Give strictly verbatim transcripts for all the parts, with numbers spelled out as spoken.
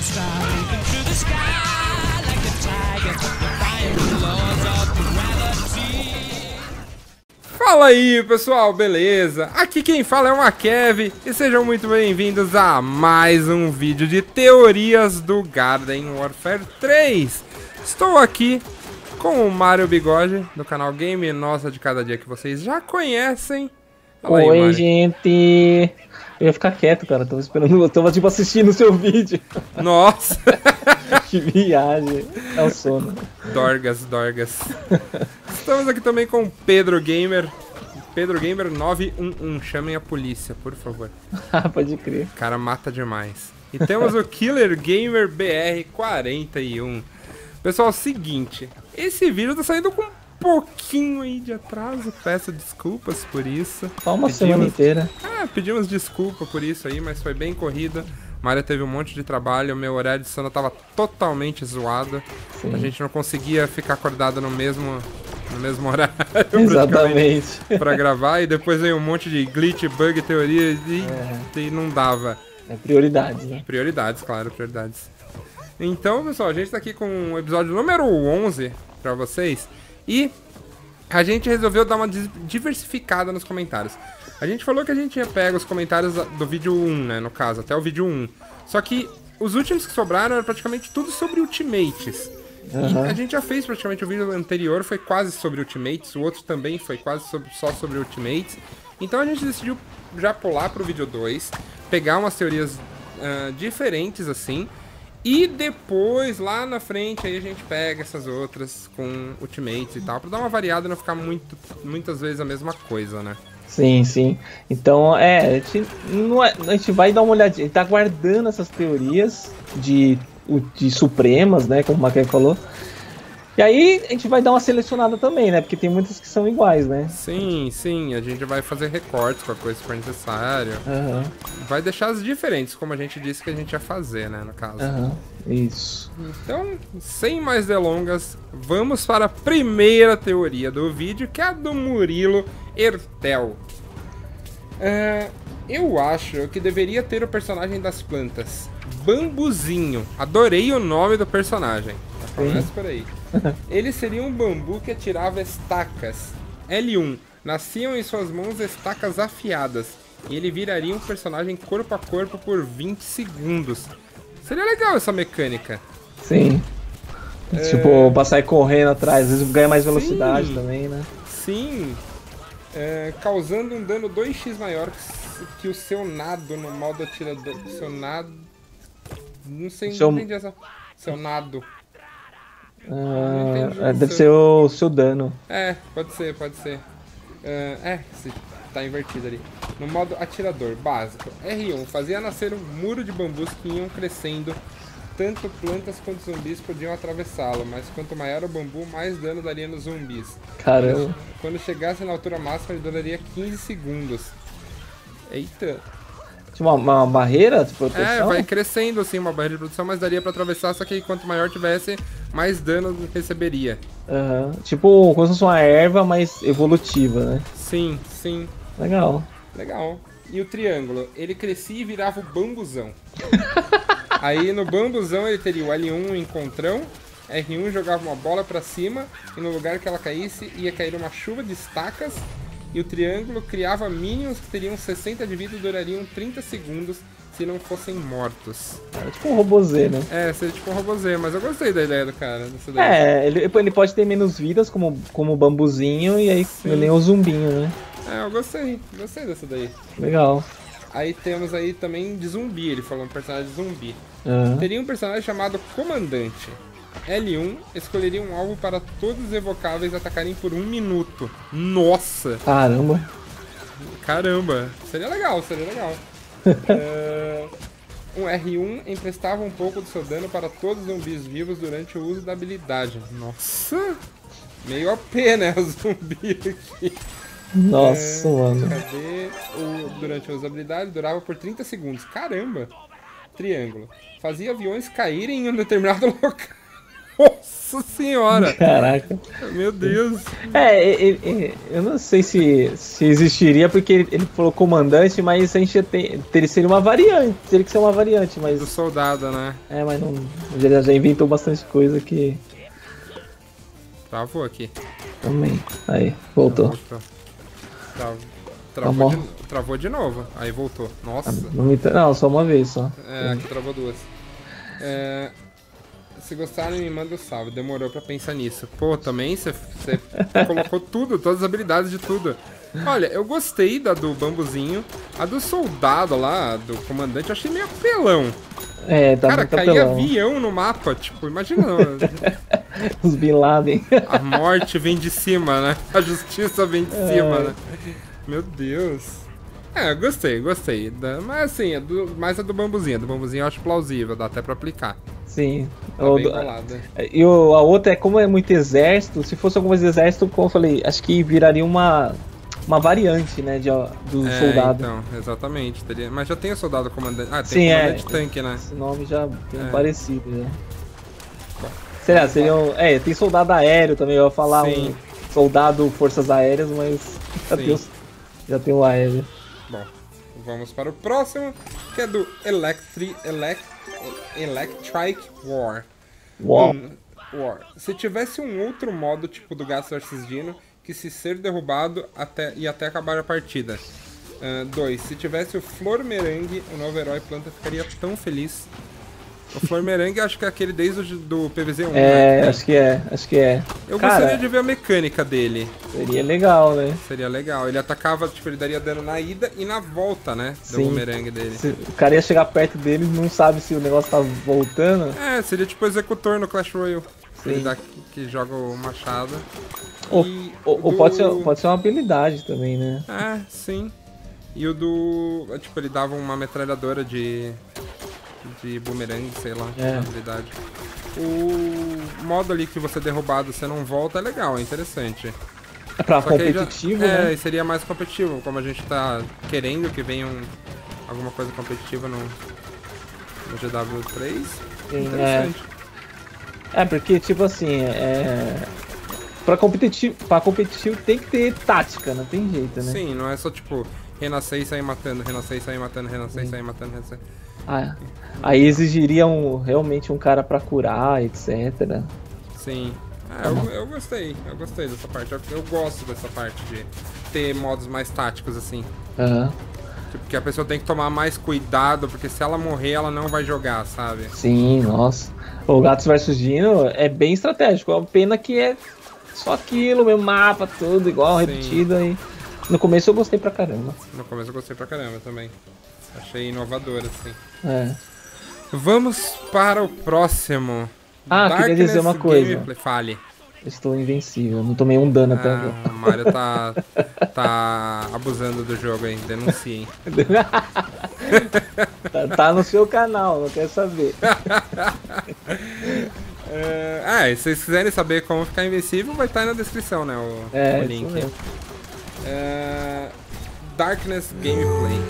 leaping through the sky like a tiger, defying the laws of gravity. Fala aí pessoal, beleza? Aqui quem fala é o Makev e sejam muito bem-vindos a mais um vídeo de teorias do Garden Warfare três. Estou aqui com o Mário Bigode do canal Game Nossa de Cada Dia, que vocês já conhecem. Fala Oi, aí, gente! Eu ia ficar quieto, cara. Tava esperando, eu tava tipo assistindo o seu vídeo. Nossa! Que viagem. É o sono. Dorgas, Dorgas. Estamos aqui também com o Pedro Gamer. Pedro Gamer nove um um. Chamem a polícia, por favor. Ah, pode crer. O cara mata demais. E temos o Killer Gamer B R quarenta e um. Pessoal, seguinte. Esse vídeo tá saindo com um pouquinho aí de atraso. Peço desculpas por isso. Só uma Pedimos... semana inteira. Ah, pedimos desculpa por isso aí, mas foi bem corrida. Maria teve um monte de trabalho, meu horário de sono tava totalmente zoado. Sim. A gente não conseguia ficar acordado no mesmo, no mesmo horário. Exatamente. Pra gravar, e depois veio um monte de glitch, bug, teoria e, é. e não dava. É prioridades, né? Prioridades, claro, prioridades. Então, pessoal, a gente tá aqui com o episódio número onze pra vocês. E a gente resolveu dar uma diversificada nos comentários. A gente falou que a gente ia pegar os comentários do vídeo um, né, no caso, até o vídeo um. Só que os últimos que sobraram eram praticamente tudo sobre Ultimates. Uhum. E a gente já fez praticamente o vídeo anterior, foi quase sobre Ultimates, o outro também foi quase sobre, só sobre Ultimates. Então a gente decidiu já pular pro vídeo dois, pegar umas teorias uh, diferentes assim, e depois, lá na frente, aí a gente pega essas outras com Ultimates e tal, pra dar uma variada e não ficar muito, muitas vezes a mesma coisa, né? Sim, sim. Então, é, a gente, não é, a gente vai dar uma olhadinha, a gente tá guardando essas teorias de, de supremas, né, como o Maquia falou. E aí a gente vai dar uma selecionada também, né, porque tem muitas que são iguais, né? Sim, sim, a gente vai fazer recortes com a coisa se for necessário. Uhum. Vai deixar as diferentes, como a gente disse que a gente ia fazer, né, no caso. Uhum. Isso. Então, sem mais delongas, vamos para a primeira teoria do vídeo, que é a do Murilo Ertel. É, eu acho que deveria ter o personagem das plantas, Bambuzinho. Adorei o nome do personagem. Começa por aí. Ele seria um bambu que atirava estacas. L um. Nasciam em suas mãos estacas afiadas. E ele viraria um personagem corpo a corpo por vinte segundos. Seria legal essa mecânica. Sim. É... Tipo, pra sair correndo atrás, às vezes ganha mais velocidade. Sim. Também, né? Sim. É, causando um dano dois x maior que, que o seu nado no modo atirador. Seu nado. Não sei, seu... não entendi essa. Seu nado. Ah, deve seu... ser o seu dano. É, pode ser, pode ser. Uh, é, se tá invertido ali. No modo atirador básico, R um fazia nascer um muro de bambus que iam crescendo. Tanto plantas quanto zumbis podiam atravessá-lo, mas quanto maior o bambu, mais dano daria nos zumbis. Caramba. Quando chegasse na altura máxima, ele duraria quinze segundos. Eita. Uma, uma barreira de proteção? É, vai crescendo assim, uma barreira de proteção, mas daria pra atravessar, só que quanto maior tivesse, mais dano receberia. Uhum. Tipo, como se fosse uma erva, mais evolutiva, né? Sim, sim. Legal. Legal. E o triângulo, ele crescia e virava o bambuzão. Aí no bambuzão ele teria o L um, o encontrão, R um jogava uma bola pra cima, e no lugar que ela caísse, ia cair uma chuva de estacas. E o triângulo criava minions que teriam sessenta de vida e durariam trinta segundos se não fossem mortos. É tipo um robozê, né? É, seria tipo um robozê, mas eu gostei da ideia do cara. Dessa é, ele, ele pode ter menos vidas como, como o bambuzinho e aí Sim. nem o zumbinho, né? É, eu gostei, gostei dessa daí. Legal. Aí temos aí também de zumbi, ele falou um personagem de zumbi. Uhum. Teria um personagem chamado Comandante. L um escolheria um alvo para todos os evocáveis atacarem por um minuto. Nossa! Caramba! Caramba! Seria legal, seria legal. uh, um R um emprestava um pouco do seu dano para todos os zumbis vivos durante o uso da habilidade. Nossa! Meio O P, né? O zumbi aqui. Nossa, uh, mano. Cadê? O, durante o uso da habilidade durava por trinta segundos. Caramba! Triângulo. Fazia aviões caírem em um determinado local. Nossa senhora! Caraca. Meu Deus! É, ele- ele- eu não sei se, se existiria, porque ele, ele falou comandante, mas a gente já tem. Teria, seria uma variante. Teria que ser uma variante, mas. Do soldado, né? É, mas não. Já, já inventou bastante coisa que. Travou aqui. Também. Aí, voltou. Voltou. Tra- Travou, bom. de... travou de novo. Aí voltou. Nossa. Não, me tra- não, só uma vez só. É, aqui travou duas. É, se gostarem, me manda um salve. Demorou pra pensar nisso. Pô, também você colocou tudo, todas as habilidades de tudo. Olha, eu gostei da do bambuzinho. A do soldado lá, do comandante, eu achei meio apelão. É, tá Cara, muito caía apelão. avião no mapa. Tipo, imagina. Os Bin Laden. A morte vem de cima, né? A justiça vem de cima, né? Meu Deus. É, eu gostei, gostei. Da- Mas assim, é do... mais a do bambuzinho. A do bambuzinho eu acho plausível, dá até pra aplicar. Sim. Tá O bem do- bolada. E o- a outra é como é muito exército, se fosse algum exército, como eu falei, acho que viraria uma, uma variante, né, de, do É, soldado. então, exatamente. Teria... Mas já tem o soldado comandante. Ah, tem Sim, o é. comandante tanque, né? Esse nome já tem É. parecido, né? Será? Seria um, é, tem soldado aéreo também, eu ia falar Sim. um soldado forças aéreas, mas já Sim. tem, os- já tem o aéreo. Bom, vamos para o próximo, que é do Electri... Elect... Electric War. Uau. Um, War. Se tivesse um outro modo, tipo do Gats versus Dino, que se ser derrubado até, e até acabar a partida. Ah, dois. Se tivesse o Flormerangue, o novo herói planta, ficaria tão feliz. O Flormerangue acho que é aquele desde o do P V Z um, É, né? acho que é, acho que é. Eu Cara, gostaria de ver a mecânica dele. seria legal, né? Seria legal. Ele atacava, tipo, ele daria dano na ida e na volta, né? Do Sim. bumerangue dele. Se o cara ia chegar perto dele e não sabe se o negócio tá voltando. É, seria tipo o executor no Clash Royale. Sim. Ele dá, que joga o machado. Ou, E ou- ou do- pode, ser, pode ser uma habilidade também, né? É, sim. E o do... Tipo, ele dava uma metralhadora de... De boomerang, sei lá, É. na habilidade. O modo ali que você derrubado, você não volta, é legal, é interessante. É pra Só que aí já- competitivo, é, né? e seria mais competitivo, como a gente tá querendo que venha um, alguma coisa competitiva no, no G W três. Sim, Interessante. É, porque, tipo assim, é. Pra competitivo, pra competitivo tem que ter tática, não tem jeito, né? Sim, não é só tipo, renascer e sair matando, renascer e sair matando, renascer e sair matando, renascer. Ah, aí exigiria um, realmente um cara pra curar, etcétera. Sim. É, eu, eu gostei, eu gostei dessa parte. Eu, eu gosto dessa parte de ter modos mais táticos assim. Aham. Tipo, que a pessoa tem que tomar mais cuidado, porque se ela morrer, ela não vai jogar, sabe? Sim, nossa. O Gatos versus Dino é bem estratégico. É uma pena que é só aquilo, meu mapa, tudo igual, Sim. repetido aí. No começo eu gostei pra caramba. No começo eu gostei pra caramba também. Achei inovador, assim. É. Vamos para o próximo. Ah, queria dizer uma coisa. Gameplay. Fale. Estou invencível, não tomei um dano até agora. Ah, o Mario tá, tá abusando do jogo aí, denunciem. tá, tá no seu canal, não quero saber. É, ah, e se vocês quiserem saber como ficar invencível, vai estar aí na descrição, né? O, É, o isso link. mesmo. É, Darkness Gameplay.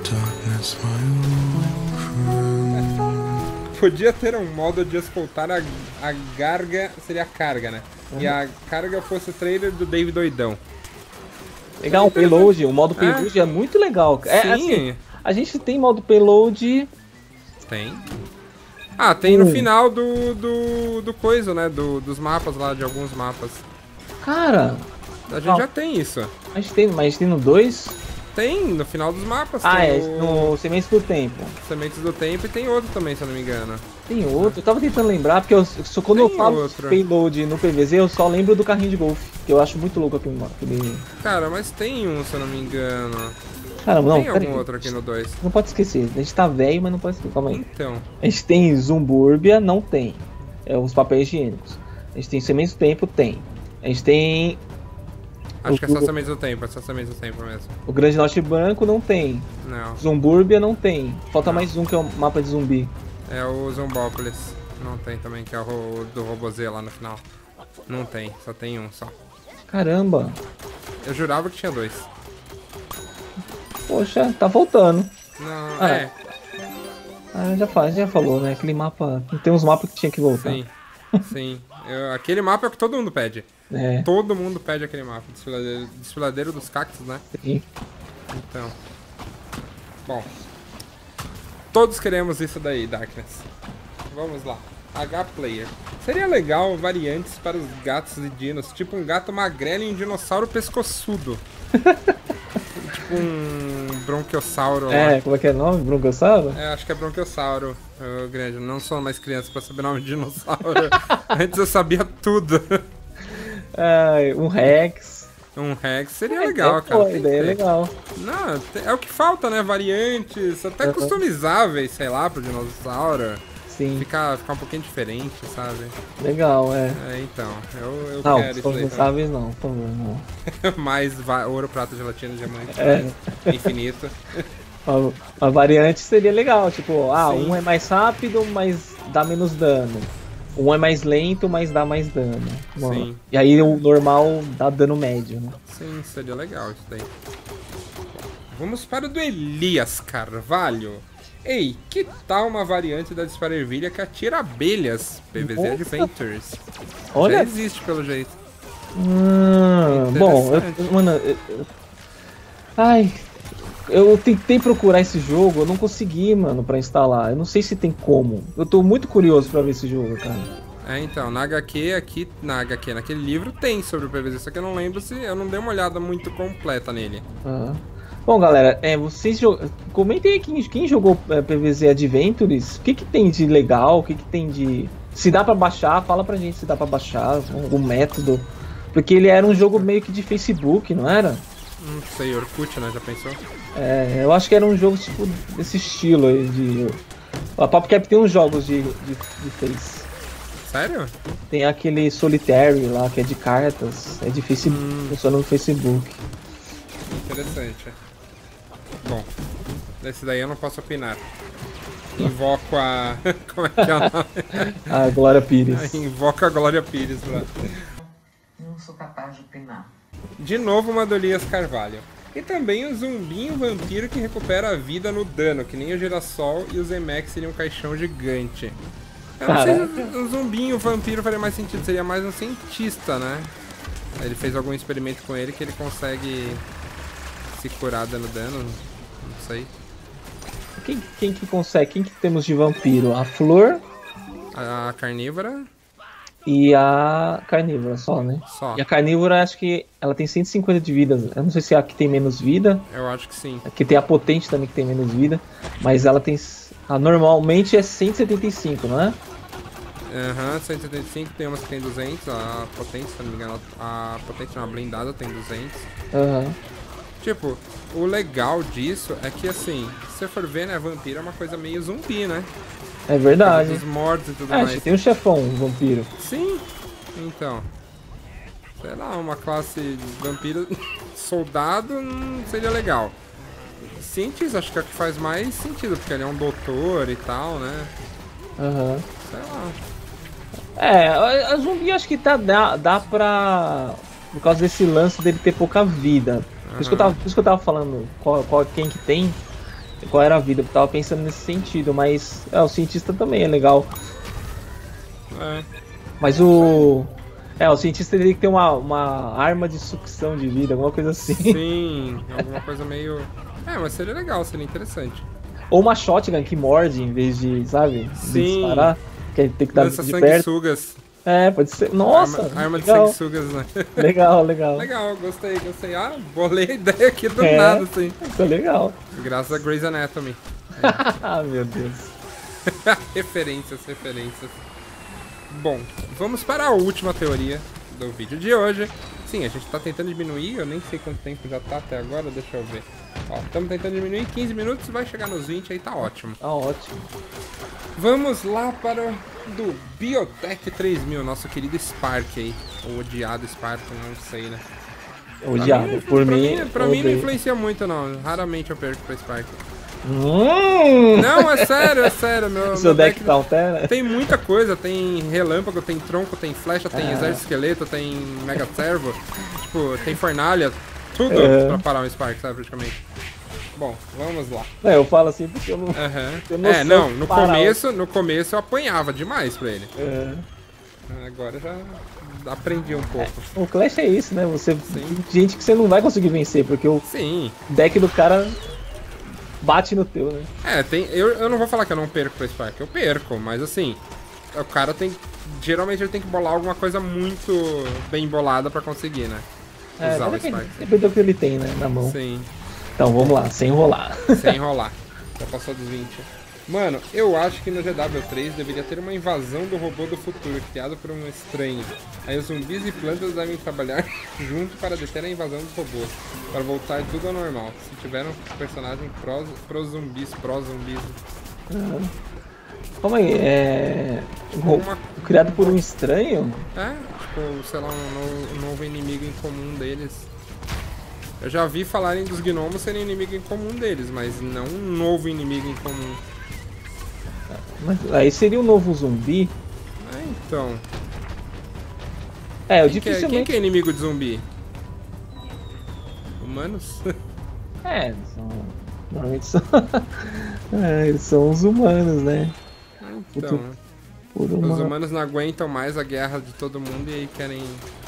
Podia ter um modo de escoltar a, a Garga, seria a carga, né? E a carga fosse o trailer do David Doidão. Pegar um payload, o modo payload é, muito legal. É, Sim. assim, a gente tem modo payload. Tem. Ah, tem no Hum. final do, do, do coisa, né? Do, dos mapas lá, de alguns mapas. Cara, A gente Ah. já tem isso. a gente tem, mas a gente tem no dois? Tem, no final dos mapas. Ah, tem é, o no Sementes do Tempo. Sementes do Tempo e tem outro também, se eu não me engano. Tem outro, eu tava tentando lembrar, porque eu, só quando eu Tem falo outro. payload no P V Z, eu só lembro do carrinho de golfe, que eu acho muito louco aquele. aquele... Cara, mas tem um, se eu não me engano. Caramba, não, tem pera algum aí. outro aqui no dois. Não pode esquecer, a gente tá velho, mas não pode esquecer, calma aí. Então, A gente tem Zumbúrbia, não tem. É os papéis higiênicos. A gente tem Sementes do Tempo, tem. A gente tem acho que é só o- Sementes do Tempo, é só Sementes do Tempo mesmo. o Grande Norte Branco, não tem. Não, Zumbúrbia, não tem. Falta Não. mais um, que é o mapa de zumbi. é o Zombópolis. Não tem também, que é o ro- do Robozê lá no final. Não tem, só tem um só. Caramba. Eu jurava que tinha dois. Poxa, tá voltando. Não, Ah, é, Ah, já, fa- já falou, né? Aquele mapa. Tem uns mapas que tinha que voltar. sim. Sim. Eu- aquele mapa é o que todo mundo pede. É, Todo mundo pede aquele mapa. Desfiladeiro, desfiladeiro dos cactos, né? sim. Então. Bom. Todos queremos isso daí, Darkness. Vamos lá. H-Player. Seria legal variantes para os gatos e dinos. Tipo um gato magrelo e um dinossauro pescoçudo. Tipo um bronquiossauro É, lá. como é que é o nome? Broncossauro? É, acho que é bronquiossauro, ô, grande. Não sou mais criança pra saber o nome de dinossauro. Antes eu sabia tudo. É, um Rex. Um Rex seria legal, é, cara. Pô, a tem que ideia é ter. legal. Não, te- é o que falta, né? Variantes, até Uhum. customizáveis, sei lá, pro dinossauro. Sim, Ficar, ficar um pouquinho diferente, sabe? legal, é. É, então, eu, eu Não, quero isso daí. começáveis não, por favor, não. também. Mais va- ouro, prata, gelatina, diamante. É. Infinito. Uma, uma variante seria legal, tipo, ah, Sim. um é mais rápido, mas dá menos dano. Um é mais lento, mas dá mais dano. Uma- Sim. E aí o normal dá dano médio, né? Sim, seria legal isso daí. Vamos para o do Elias Carvalho. Ei, que tal uma variante da Dispara Ervilha que atira abelhas? P V Z Nossa. Adventures. Já Olha, existe pelo jeito. hum, bom, eu, Interessante. mano, eu- eu- ai, eu tentei procurar esse jogo, eu não consegui, mano, pra instalar. Eu não sei se tem como. Eu tô muito curioso pra ver esse jogo, cara. É, então, na H Q, aqui, na H Q, naquele livro tem sobre o P V Z, só que eu não lembro se eu não dei uma olhada muito completa nele. Ah. Bom, galera, é, vocês jo- comentem aí quem, quem jogou é, P V Z Adventures, o que que tem de legal, o que que tem de... Se dá pra baixar, fala pra gente se dá pra baixar, algum método. Porque ele era um jogo meio que de Facebook, não era? Não sei, Orkut, né? Já pensou? É, eu acho que era um jogo tipo desse estilo aí de... A PopCap tem uns jogos de, de, de Face. Sério? Tem aquele Solitary lá, que é de cartas, é de Facebook, Hum. funciona no Facebook. Interessante. Bom, desse daí eu não posso opinar. Invoco a... Como é que é o nome? A Glória Pires. Invoco a Glória Pires lá. Não sou capaz de opinar. De novo uma do Elias Carvalho. E também o zumbinho vampiro que recupera a vida no dano, que nem o girassol e o Zemex seria um caixão gigante. Eu não sei se o zumbinho vampiro faria mais sentido, seria mais um cientista, né? Ele fez algum experimento com ele que ele consegue se curar dando dano, não sei. Quem, quem que consegue? Quem que temos de vampiro? A Flor A carnívora, e a Carnívora só, né? só. E a Carnívora, acho que ela tem cento e cinquenta de vida. Eu não sei se é a que tem menos vida. Eu acho que sim. Aqui tem a Potente também que tem menos vida. Mas ela tem... A normalmente é cento e setenta e cinco, não é? Aham, cento e setenta e cinco, tem umas que tem duzentos, a potência, se não me engano, a potência não, a blindada tem duzentos. Aham. Tipo, o legal disso é que assim, se você for ver, né, vampiro é uma coisa meio zumbi, né? É verdade. Dos mortos e tudo Ah, acho mais. que tem um chefão, um vampiro. Sim, então. Sei lá, uma classe de vampiro soldado hum, seria legal. Cientista acho que é o que faz mais sentido, porque ele é um doutor e tal, né? Aham. Sei lá. É, a, a zumbi acho que tá, dá, dá pra... Por causa desse lance dele ter pouca vida. Por isso que eu tava, por isso que eu tava falando qual, qual, quem que tem, qual era a vida. Eu tava pensando nesse sentido, mas é, o cientista também é legal. É. Mas o... É, o cientista teria que ter uma, uma arma de sucção de vida, alguma coisa assim. Sim, alguma coisa meio... É, mas seria legal, seria interessante. Ou uma shotgun que morde em vez de, sabe? De Sim. disparar. Que aí tem que dar Lança de perto. sanguessugas. É, pode ser. Nossa! Arma, arma de legal, sanguessugas, né? legal, legal. Legal, gostei, gostei. Ah, bolei a ideia aqui do É. nada, assim. Ficou legal. Graças a Grey's Anatomy. Ah, meu Deus. Referências, referências. Bom, vamos para a última teoria do vídeo de hoje. Sim, a gente tá tentando diminuir, eu nem sei quanto tempo já tá até agora, deixa eu ver. Ó, estamos tentando diminuir quinze minutos, vai chegar nos vinte, aí tá ótimo. Tá ótimo. Vamos lá para o do Biotech três mil, nosso querido Spark aí. O odiado Spark, não sei, né? Odiado. Pra Por pra mim. pra mim não odeio. influencia muito, não. Raramente eu perco pra Spark. Hum! Não, é sério, é sério. Meu, Seu meu deck tá altera? tem muita coisa, tem relâmpago, tem tronco, tem flecha, tem Ah. exército esqueleto, tem mega servo, tipo, tem fornalha, tudo É. pra parar um Spark, sabe, praticamente. Bom, vamos lá. É, eu falo assim porque eu não. Aham. Tem noção É, não, de no parar começo, no começo eu apanhava demais pra ele. É. Agora já aprendi um pouco. O Clash é isso, né? Você Sim. tem gente que você não vai conseguir vencer, porque o Sim. deck do cara bate no teu, né? É, tem, eu, eu não vou falar que eu não perco pra Spark, eu perco, mas assim, o cara tem. Geralmente ele tem que bolar alguma coisa muito bem bolada pra conseguir, né? É, Usar o depende, Spark. depende do que ele tem, né? Na mão. Sim, Então vamos lá, sem enrolar. sem enrolar. Já passou dos vinte. Mano, eu acho que no G W três deveria ter uma invasão do robô do futuro, criado por um estranho. Aí os zumbis e plantas devem trabalhar junto para deter a invasão dos robôs, para voltar tudo ao normal. Se tiver um personagem pró, pró zumbis, pró zumbis. Calma aí, é. ro- Uma- Criado por um estranho? É, tipo, sei lá, um novo, um novo inimigo em comum deles. Eu já vi falarem dos gnomos serem inimigo em comum deles, mas não um novo inimigo em comum. Mas aí seria um novo zumbi? É, então. É, eu Quem que é, quem dificilmente. que é inimigo de zumbi? Humanos? É, são. Normalmente são. É, eles são os humanos, né? Então. Por Os uma... humanos não aguentam mais a guerra de todo mundo e aí querem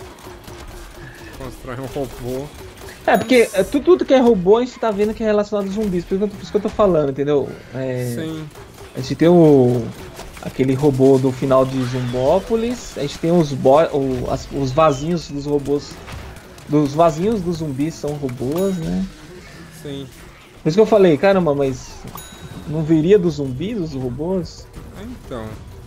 constrói um robô. É, porque é, tu- tudo que é robô a gente tá vendo que é relacionado a zumbis, por isso que eu tô- por isso que eu tô falando, entendeu? É, Sim. a gente tem o. Aquele robô do final de Zumbópolis, a gente tem os, bo o, as- os vasinhos dos robôs. Dos vasinhos dos zumbis são robôs, né? Sim. Por isso que eu falei, caramba, mas não viria dos zumbis, os robôs? Então.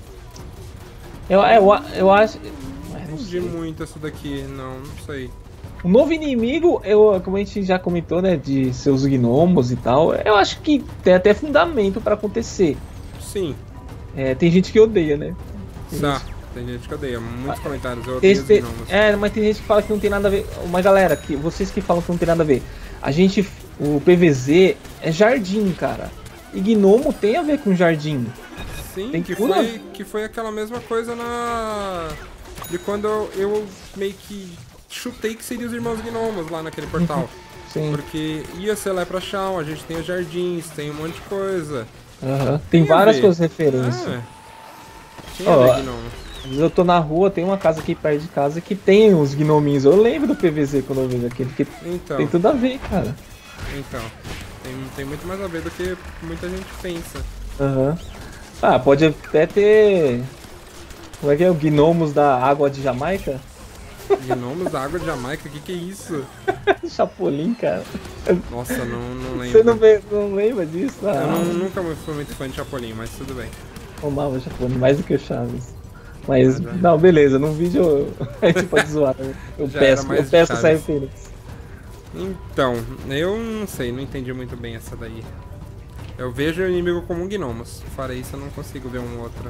Eu, eu, eu acho. Mas não Entendi sei. muito essa daqui, não, não sei. O novo inimigo, eu, como a gente já comentou, né, de seus gnomos e tal, eu acho que tem até fundamento pra acontecer. Sim. É, tem gente que odeia, né? Tá. Tem gente que odeia. Muitos comentários. Eu Tem- odeio os tem- gnomos. é, mas tem gente que fala que não tem nada a ver. Mas galera, que, vocês que falam que não tem nada a ver. A gente, o P V Z é jardim, cara. E gnomo tem a ver com jardim. Sim, Tem que tudo a foi, que foi aquela mesma coisa na. De quando eu, eu meio que chutei que seria os irmãos gnomos lá naquele portal. Sim. Porque ia ser Leprechaun, a gente tem os jardins, tem um monte de coisa. Aham. Tem, Tem a várias ver. coisas referências. É. Tem Ó, a ver gnomos. Às vezes eu tô na rua, tem uma casa aqui perto de casa que tem uns gnominhos. Eu lembro do P V Z quando eu vejo aquele, que Então, tem tudo a ver, cara. então. Tem, tem muito mais a ver do que muita gente pensa. Aham. Ah, pode até ter. Como é que é? O Gnomos da Água de Jamaica? Gnomos da água de Jamaica, o que, que é isso? Chapolin, cara. Nossa, não, não lembro. Você não, vê, não lembra disso? Ah, Eu não, nunca fui muito fã de Chapolin, mas tudo bem. amava Chapolin mais do que o Chaves. Mas, Ah, já. não, beleza, num vídeo eu- a gente pode zoar. né? Eu Já era peço, mais eu peço essa Chaves. referência. Então, eu não sei, não entendi muito bem essa daí. Eu vejo o inimigo como um gnomos. Fora isso, eu não consigo ver um outro.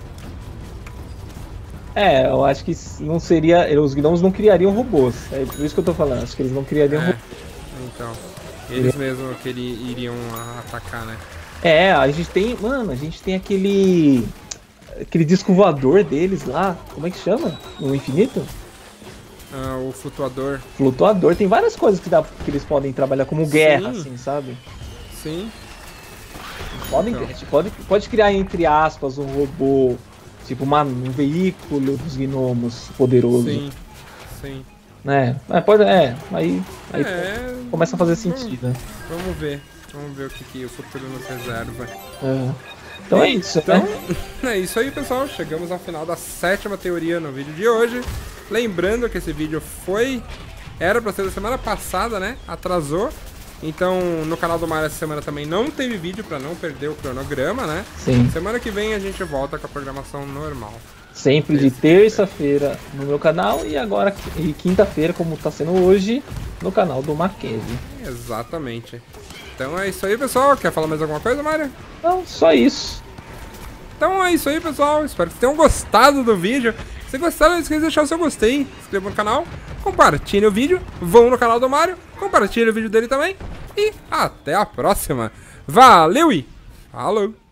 É, eu acho que não seria. Os gnomos não criariam robôs. É por isso que eu tô falando. Acho que eles não criariam É, robôs. então. Eles mesmos que ele- iriam a- atacar, né? É, a gente tem. Mano, a gente tem aquele. Aquele disco voador deles lá. Como é que chama? No infinito? Ah, o flutuador. Flutuador. Tem várias coisas que, dá, que eles podem trabalhar como guerra, Sim. assim, sabe? Sim. Podem, Então. a gente pode, pode criar, entre aspas, um robô. Tipo, uma, um veículo dos gnomos poderoso. Sim. Sim. Né? É, pode. É, aí. aí É. começa a fazer vamos- sentido, né? Vamos ver. Vamos ver o que, que o futuro nos reserva. É. Então é isso, Então, né? é isso aí, pessoal. Chegamos ao final da sétima teoria no vídeo de hoje. Lembrando que esse vídeo foi... Era pra ser da semana passada, né? Atrasou. Então, no canal do Mario essa semana também não teve vídeo pra não perder o cronograma, né? Sim. Semana que vem a gente volta com a programação normal. Sempre de terça-feira no meu canal e agora e quinta-feira, como tá sendo hoje, no canal do Mackenzie. Exatamente. Então é isso aí, pessoal. Quer falar mais alguma coisa, Mario? Então, só isso. Então é isso aí, pessoal. Espero que tenham gostado do vídeo. Se gostaram, não esqueça de deixar o seu gostei, se inscreva no canal, compartilhe o vídeo, vão no canal do Mario, compartilhe o vídeo dele também. E até a próxima. Valeu e falou!